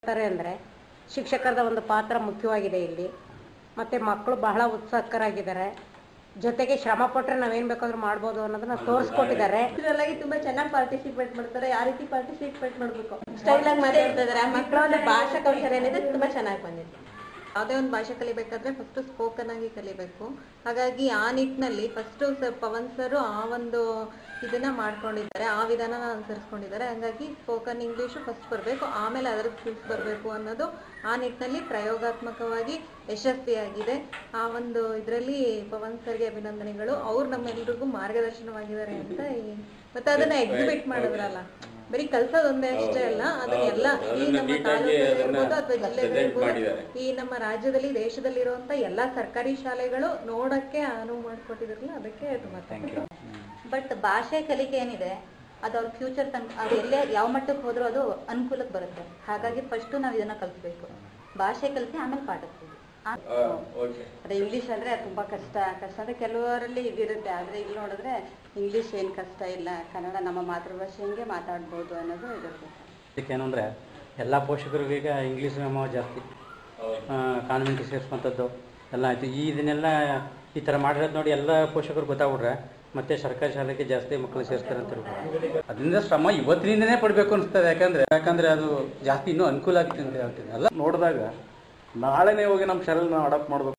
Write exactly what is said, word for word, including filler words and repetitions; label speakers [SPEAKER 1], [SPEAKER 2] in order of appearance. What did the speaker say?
[SPEAKER 1] ಅಂದರೆ ಶಿಕ್ಷಕರದ ಒಂದು ಪಾತ್ರ ಮುಖ್ಯವಾಗಿದೆ ಇಲ್ಲಿ. ಮತ್ತು ಮಕ್ಕಳು ಬಹಳ ಉತ್ಸುಕರಾಗಿದ್ದಾರೆ. ಜೊತೆಗೆ ಶ್ರಮ ಪಟ್ಟರೆ ನಾವೇನು ಬೇಕಾದ್ರೂ ಮಾಡ್ಬೋದು ಅನ್ನೋದನ್ನ ತೋರಿಸ್ಕೊಟ್ಟಿದ್ದಾರೆ.
[SPEAKER 2] ಇದರಲ್ಲಾಗಿ ತುಂಬಾ ಚೆನ್ನಾಗಿ ಪಾರ್ಟಿಸಿಪೇಟ್ ಮಾಡ್ತಾರೆ. ಯಾವ ರೀತಿ ಪಾರ್ಟಿಸಿಪೇಟ್ ಮಾಡಬೇಕು ಸ್ಟೈಲ್ ಆಗಿ ಮಾತಾಡ್ತಾ ಇದ್ದಾರೆ. ಮಕ್ಕಳ ಭಾಷಾ ಕೌಶಲ್ಯ ಏನಿದೆ ತುಂಬಾ ಚೆನ್ನಾಗಿ ಬಂದಿದೆ. ಯಾವುದೇ ಒಂದು ಭಾಷೆ ಕಲಿಬೇಕಾದ್ರೆ ಫಸ್ಟ್ ಸ್ಪೋಕನ್ ಆಗಿ ಕಲಿಬೇಕು. ಹಾಗಾಗಿ ಆ ನಿಟ್ಟಿನಲ್ಲಿ ಫಸ್ಟ್ ಸರ್ ಪವನ್ ಸರ್ ಆ ಒಂದು ಇದನ್ನ ಮಾಡ್ಕೊಂಡಿದ್ದಾರೆ, ಆ ವಿಧಾನನ ಅನುಸರಿಸ್ಕೊಂಡಿದ್ದಾರೆ. ಹಾಗಾಗಿ ಸ್ಪೋಕನ್ ಇಂಗ್ಲೀಷು ಫಸ್ಟ್ ಬರಬೇಕು, ಆಮೇಲೆ ಅದರ ಸ್ಕಿಲ್ಸ್ ಬರಬೇಕು ಅನ್ನೋದು ಆ ನಿಟ್ಟಿನಲ್ಲಿ ಪ್ರಯೋಗಾತ್ಮಕವಾಗಿ ಯಶಸ್ವಿಯಾಗಿದೆ. ಆ ಒಂದು ಇದರಲ್ಲಿ ಪವನ್ ಸರ್ಗೆ ಅಭಿನಂದನೆಗಳು. ಅವ್ರು ನಮ್ಮೆಲ್ರಿಗೂ ಮಾರ್ಗದರ್ಶನವಾಗಿದ್ದಾರೆ ಅಂತ. ಮತ್ತೆ ಅದನ್ನ ಎಕ್ಸಿಬಿಟ್ ಮಾಡಿದ್ರಲ್ಲ, ಬರೀ ಕಲ್ಸೋದೊಂದೇ ಅಷ್ಟೇ ಅಲ್ಲ, ಅದನ್ನೆಲ್ಲ ಈ ನಮ್ಮ ತಾಲೂಕಲ್ಲಿರ್ಬೋದು ಅಥವಾ ಜಿಲ್ಲೆಗಳಿರ್ಬೋದು, ಈ ನಮ್ಮ ರಾಜ್ಯದಲ್ಲಿ ದೇಶದಲ್ಲಿ ಇರುವಂತ ಎಲ್ಲಾ ಸರ್ಕಾರಿ ಶಾಲೆಗಳು ನೋಡಕ್ಕೆ ಅನುವು ಮಾಡಿಕೊಟ್ಟಿದ್ರಲ್ಲ, ಅದಕ್ಕೆ ತುಂಬಾ ಥ್ಯಾಂಕ್ ಯು.
[SPEAKER 3] ಬಟ್ ಭಾಷೆ ಕಲಿಕೆ ಏನಿದೆ ಅದು ಅವ್ರ ಫ್ಯೂಚರ್ ತನಕ ಅವ್ರು ಎಲ್ಲೇ ಯಾವ ಮಟ್ಟಕ್ಕೆ ಹೋದ್ರೂ ಅದು ಅನುಕೂಲಕ್ಕೆ ಬರುತ್ತೆ. ಹಾಗಾಗಿ ಫಸ್ಟ್ ನಾವು ಇದನ್ನ ಕಲಿಸ್ಬೇಕು. ಭಾಷೆ ಕಲಿಸಿ ಆಮೇಲೆ ಪಾಠಕ್ಕೆ
[SPEAKER 4] ಅದೇ ಇಂಗ್ಲೀಷ್ ಅಂದರೆ ತುಂಬ ಕಷ್ಟ ಕಷ್ಟ ಅಂದರೆ ಕೆಲವರಲ್ಲಿ ಇದಿರುತ್ತೆ. ಆದರೆ ಇಲ್ಲಿ ನೋಡಿದ್ರೆ ಇಂಗ್ಲೀಷ್ ಏನು ಕಷ್ಟ ಇಲ್ಲ, ಕನ್ನಡ ನಮ್ಮ ಮಾತೃಭಾಷೆಯಂಗೆ ಮಾತಾಡ್ಬೋದು ಅನ್ನೋದು ಇರುತ್ತೆ.
[SPEAKER 5] ಏನಂದರೆ ಎಲ್ಲ ಪೋಷಕರಿಗೂ ಈಗ ಇಂಗ್ಲೀಷ್ ವ್ಯಾಮೋಹ ಜಾಸ್ತಿ, ಕಾನ್ವೆಂಟ್ ಸೇರಿಸುವಂಥದ್ದು ಎಲ್ಲ ಆಯಿತು. ಈ ಇದನ್ನೆಲ್ಲ ಈ ಥರ ಮಾಡಿರೋದು ನೋಡಿ ಎಲ್ಲ ಪೋಷಕರು ಗೊತ್ತಾಗ್ಬಿಟ್ರೆ ಮತ್ತೆ ಸರ್ಕಾರಿ ಶಾಲೆಗೆ ಜಾಸ್ತಿ ಮಕ್ಕಳು ಸೇರಿಸ್ತಾರೆ ಅಂತ ಹೇಳ್ಬೋದು. ಅದರಿಂದ ಶ್ರಮ ಇವತ್ತಿನಿಂದನೇ ಪಡಬೇಕು ಅನಿಸ್ತದೆ. ಯಾಕಂದರೆ ಯಾಕಂದರೆ ಅದು ಜಾಸ್ತಿ ಇನ್ನೂ ಅನುಕೂಲ ಆಗುತ್ತೆ ಅಂತ ಹೇಳ್ತೀನಿ. ಎಲ್ಲ ನೋಡಿದಾಗ ನಾಳೆನೇ ಹೋಗಿ ನಮ್ಮ ಶಾಲೆನ ಅಡಾಪ್ಟ್ ಮಾಡಬೇಕು.